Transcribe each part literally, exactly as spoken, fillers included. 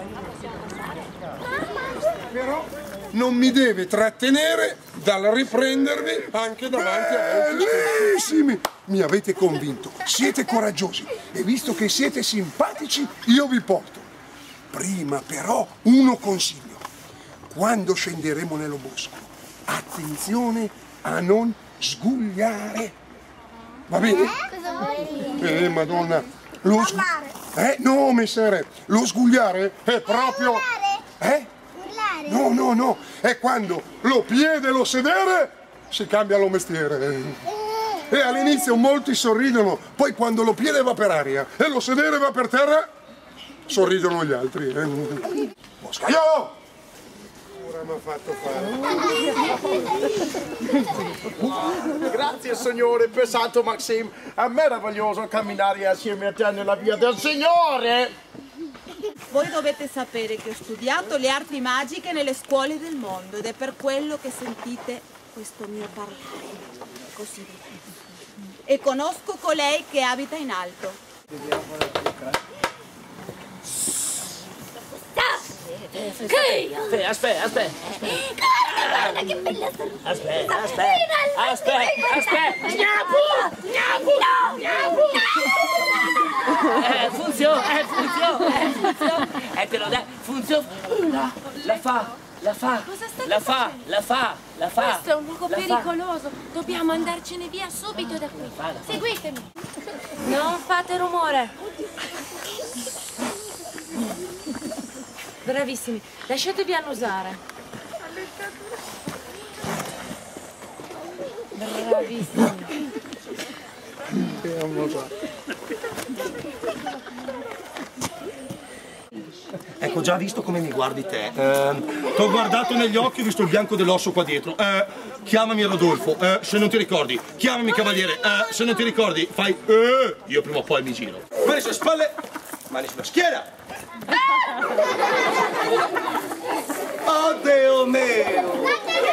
Però non mi deve trattenere dal riprendervi anche davanti a voi. Bellissimi! Mi avete convinto, siete coraggiosi e visto che siete simpatici io vi porto. Prima però uno consiglio, quando scenderemo nello bosco, attenzione a non sgugliare, va bene? Eh, madonna, lo sgugliare, eh, no messere, lo sgugliare è proprio, eh? No, no, no, è quando lo piede e lo sedere si cambia lo mestiere. E all'inizio molti sorridono, poi quando lo piede va per aria e lo sedere va per terra, sorridono gli altri. Eh. Boscaio! Ora mi ha fatto fare. Grazie Signore per Santo Maxim, è meraviglioso camminare assieme a te nella via del Signore. Voi dovete sapere che ho studiato le arti magiche nelle scuole del mondo ed è per quello che sentite questo mio parlare così. E conosco colei che abita in alto. Aspetta, aspetta, aspetta. Guarda che bella sorpresa! Aspetta, aspetta, aspetta, aspetta. Gnapu, gnapu, gnapu. Eh, funziona, eh, funziona, eh, funziona. Eh, te lo dai, funziona. La fa. La fa, la fa, la fa, la fa. Questo è un luogo pericoloso, dobbiamo andarcene via subito da qui. Seguitemi. Non fate rumore. Bravissimi, lasciatevi annusare. Bravissimi. Ecco, già visto come mi guardi te. Eh, T'ho guardato negli occhi, ho visto il bianco dell'osso qua dietro. Eh, chiamami Rodolfo, eh, se non ti ricordi. Chiamami Cavaliere, eh, se non ti ricordi, fai eh, io prima o poi mi giro. Mani sulle spalle, mani sulla schiena. Oh Dio mio!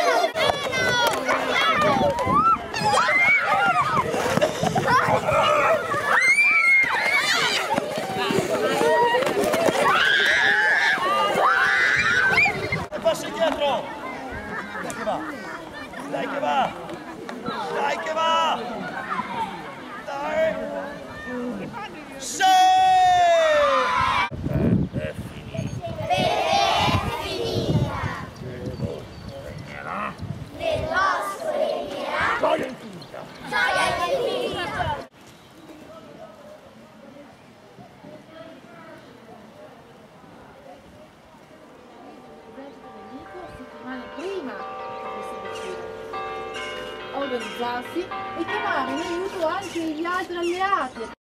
Dietro! Dai che va! Dai che va! Dai che va! Dai! Sì! È finita! È finita! Nel bosco regnerà! Gioia infinita! Gioia infinita! Prima organizzarsi e chiamare in aiuto anche gli altri alleati.